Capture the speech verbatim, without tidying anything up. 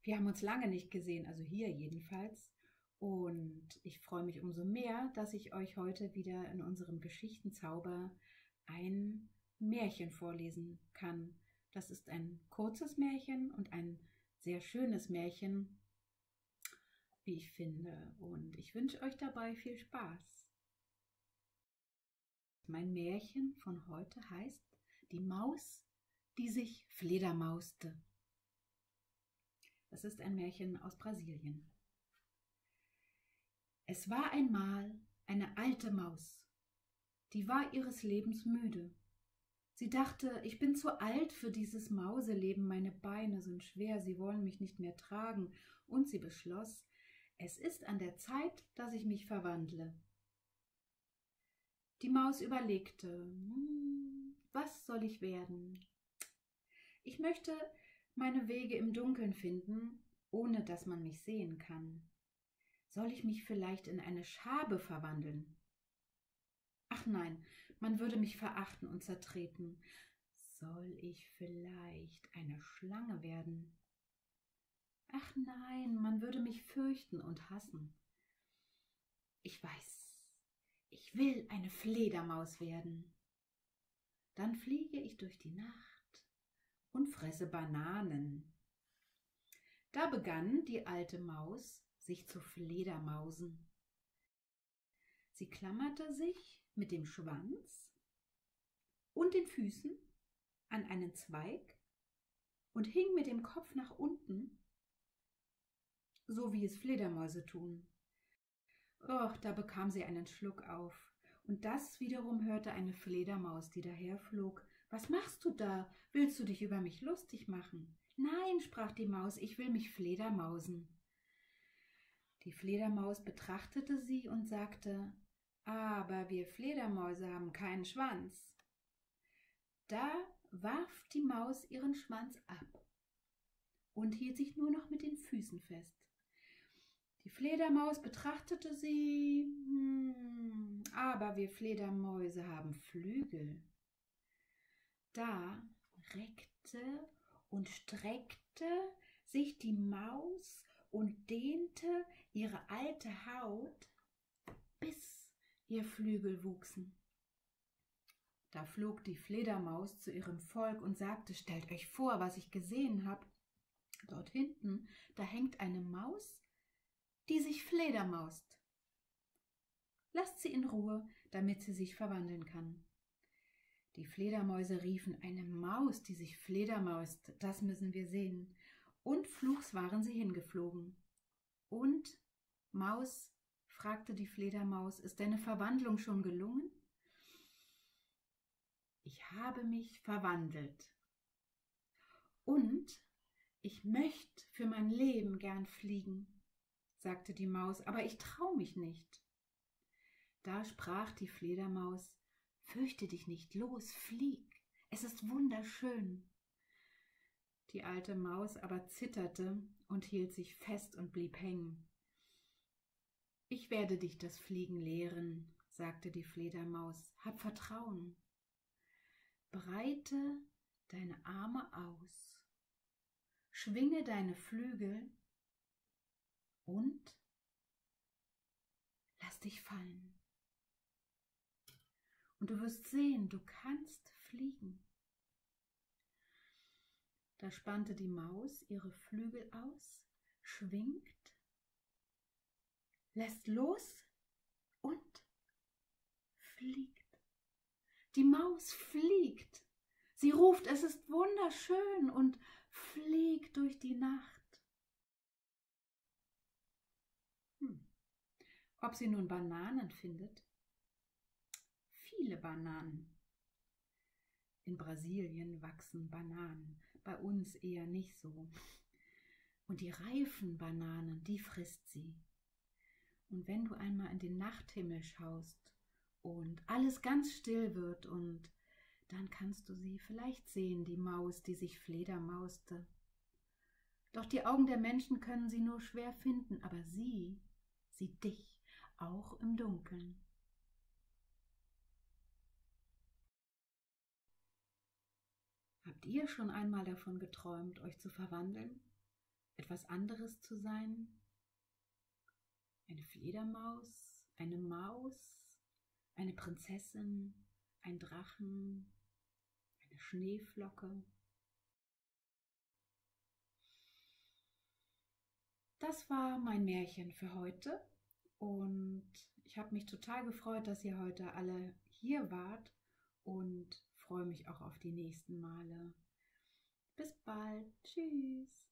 Wir haben uns lange nicht gesehen, also hier jedenfalls. Und ich freue mich umso mehr, dass ich euch heute wieder in unserem Geschichtenzauber ein Märchen vorlesen kann. Das ist ein kurzes Märchen und ein sehr schönes Märchen, wie ich finde. Und ich wünsche euch dabei viel Spaß. Mein Märchen von heute heißt Die Maus, die sich fledermauste. Das ist ein Märchen aus Brasilien. Es war einmal eine alte Maus, die war ihres Lebens müde. Sie dachte, ich bin zu alt für dieses Mauseleben, meine Beine sind schwer, sie wollen mich nicht mehr tragen, und sie beschloss, es ist an der Zeit, dass ich mich verwandle. Die Maus überlegte, hm, was soll ich werden? Ich möchte meine Wege im Dunkeln finden, ohne dass man mich sehen kann. Soll ich mich vielleicht in eine Schabe verwandeln? Ach nein, man würde mich verachten und zertreten. Soll ich vielleicht eine Schlange werden? Ach nein, man würde mich fürchten und hassen. Ich weiß, ich will eine Fledermaus werden. Dann fliege ich durch die Nacht und fresse Bananen. Da begann die alte Maus, sich zu fledermausen. Sie klammerte sich mit dem Schwanz und den Füßen an einen Zweig und hing mit dem Kopf nach unten, so wie es Fledermäuse tun. Och, da bekam sie einen Schluck auf. Und das wiederum hörte eine Fledermaus, die daherflog. Was machst du da? Willst du dich über mich lustig machen? Nein, sprach die Maus, ich will mich fledermausen. Die Fledermaus betrachtete sie und sagte, aber wir Fledermäuse haben keinen Schwanz. Da warf die Maus ihren Schwanz ab und hielt sich nur noch mit den Füßen fest. Die Fledermaus betrachtete sie, hm, aber wir Fledermäuse haben Flügel. Da reckte und streckte sich die Maus und dehnte ihre alte Haut, bis ihr Flügel wuchsen. Da flog die Fledermaus zu ihrem Volk und sagte, stellt euch vor, was ich gesehen habe. Dort hinten, da hängt eine Maus, die sich fledermaust. Lasst sie in Ruhe, damit sie sich verwandeln kann. Die Fledermäuse riefen, eine Maus, die sich fledermaust, das müssen wir sehen. Und flugs waren sie hingeflogen. Und, Maus, fragte die Fledermaus, ist deine Verwandlung schon gelungen? Ich habe mich verwandelt. Und ich möchte für mein Leben gern fliegen, sagte die Maus, aber ich traue mich nicht. Da sprach die Fledermaus, fürchte dich nicht, los, flieg, es ist wunderschön. Die alte Maus aber zitterte und hielt sich fest und blieb hängen. Ich werde dich das Fliegen lehren, sagte die Fledermaus, hab Vertrauen. Breite deine Arme aus, schwinge deine Flügel und lass dich fallen. Und du wirst sehen, du kannst fliegen. Da spannte die Maus ihre Flügel aus, schwingt, lässt los und fliegt. Die Maus fliegt. Sie ruft, es ist wunderschön und fliegt durch die Nacht. Hm. Ob sie nun Bananen findet? Viele Bananen. In Brasilien wachsen Bananen, bei uns eher nicht so. Und die reifen Bananen, die frisst sie. Und wenn du einmal in den Nachthimmel schaust und alles ganz still wird und dann kannst du sie vielleicht sehen, die Maus, die sich fledermauste. Doch die Augen der Menschen können sie nur schwer finden, aber sie sieht dich, auch im Dunkeln. Habt ihr schon einmal davon geträumt, euch zu verwandeln? etwas anderes zu sein. Eine Fledermaus, eine Maus, eine Prinzessin, ein Drachen, eine Schneeflocke. Das war mein Märchen für heute und ich habe mich total gefreut, dass ihr heute alle hier wart und freue mich auch auf die nächsten Male. Bis bald. Tschüss.